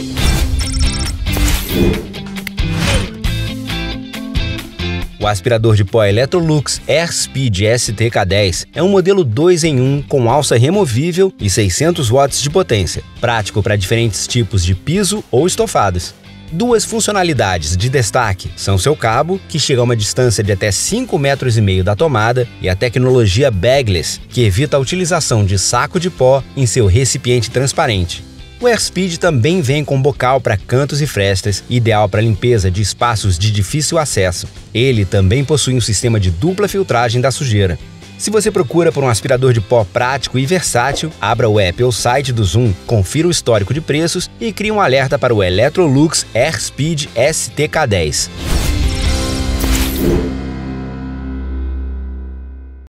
O aspirador de pó Electrolux AirSpeed STK10 é um modelo 2 em 1 com alça removível e 600 watts de potência, prático para diferentes tipos de piso ou estofados. Duas funcionalidades de destaque são seu cabo, que chega a uma distância de até 5,5 metros da tomada, e a tecnologia Bagless, que evita a utilização de saco de pó em seu recipiente transparente. O AirSpeed também vem com bocal para cantos e frestas, ideal para limpeza de espaços de difícil acesso. Ele também possui um sistema de dupla filtragem da sujeira. Se você procura por um aspirador de pó prático e versátil, abra o app ou site do Zoom, confira o histórico de preços e crie um alerta para o Electrolux AirSpeed STK10.